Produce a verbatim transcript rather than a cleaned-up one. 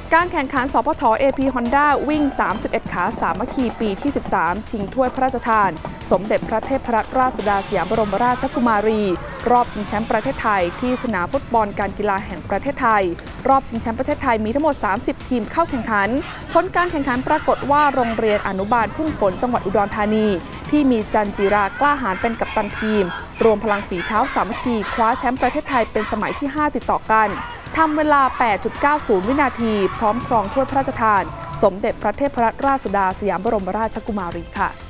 การแข่งขันสปท เอ พี Honda วิ่ง สามสิบเอ็ด ขาสามัคคีปีที่ สิบสาม ชิงถ้วยพระราชทานสมเด็จพระเทพรัตนราชสุดาสยามบรมราชกุมารีรอบชิงแชมป์ประเทศไทยที่สนามฟุตบอลการกีฬาแห่งประเทศไทยรอบชิงแชมป์ประเทศไทยมีทั้งหมด สามสิบ ทีมเข้าแข่งขันผลการแข่งขันปรากฏว่าโรงเรียนอนุบาลทุ่งฝนจังหวัดอุดรธานีที่มีจันจิรากล้าหาญเป็นกัปตันทีมรวมพลังฝีเท้าสามัคคีคว้าแชมป์ประเทศไทยเป็นสมัยที่ ห้า ติดต่อกันทำเวลา แปดจุดเก้าศูนย์ วินาทีพร้อมครองถ้วยพระราชทานสมเด็จพระเทพรัตนราชสุดาสยามบรมราชกุมารีค่ะ